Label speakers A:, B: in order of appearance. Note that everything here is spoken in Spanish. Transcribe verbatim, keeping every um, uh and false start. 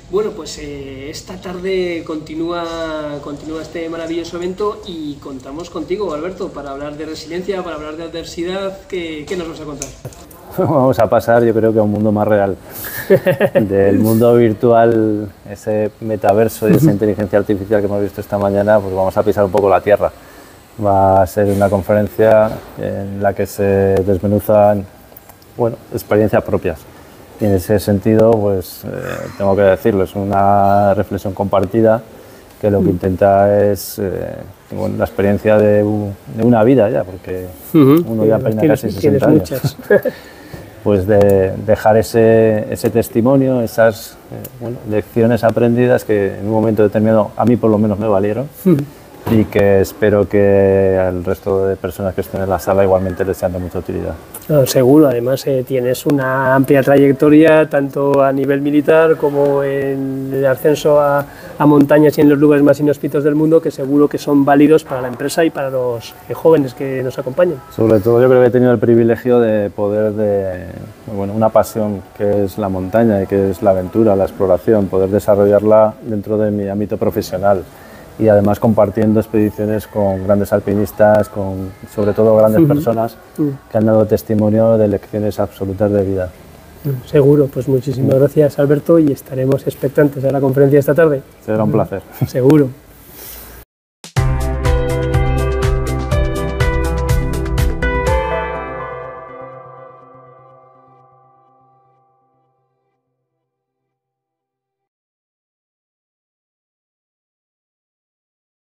A: Bueno, pues eh, esta tarde continúa, continúa este maravilloso evento y contamos contigo, Alberto, para hablar de resiliencia, para hablar de adversidad. ¿Qué, qué nos vas a contar?
B: Vamos a pasar, yo creo que a un mundo más real. Del mundo virtual, ese metaverso y esa inteligencia artificial que hemos visto esta mañana, pues vamos a pisar un poco la tierra. Va a ser una conferencia en la que se desmenuzan, bueno, experiencias propias. Y en ese sentido, pues eh, tengo que decirlo, es una reflexión compartida que lo que intenta es eh, bueno, la experiencia de, un, de una vida ya, porque uh-huh. uno ya peina casi sesenta años. Pues de dejar ese, ese testimonio, esas eh, bueno, lecciones aprendidas que en un momento determinado a mí por lo menos me valieron. Uh-huh. Y que espero que al resto de personas que estén en la sala igualmente les sean de mucha utilidad.
A: No, seguro, además eh, tienes una amplia trayectoria tanto a nivel militar como en el ascenso a, a montañas y en los lugares más inhóspitos del mundo, que seguro que son válidos para la empresa y para los eh, jóvenes que nos acompañan.
B: Sobre todo yo creo que he tenido el privilegio de poder, de bueno, una pasión que es la montaña y que es la aventura, la exploración, poder desarrollarla dentro de mi ámbito profesional. Y además compartiendo expediciones con grandes alpinistas, con sobre todo grandes uh-huh. personas uh-huh. que han dado testimonio de lecciones absolutas de vida.
A: Uh, seguro, pues muchísimas uh-huh. gracias, Alberto, y estaremos expectantes a la conferencia esta tarde.
B: Será un uh-huh. placer.
A: Seguro.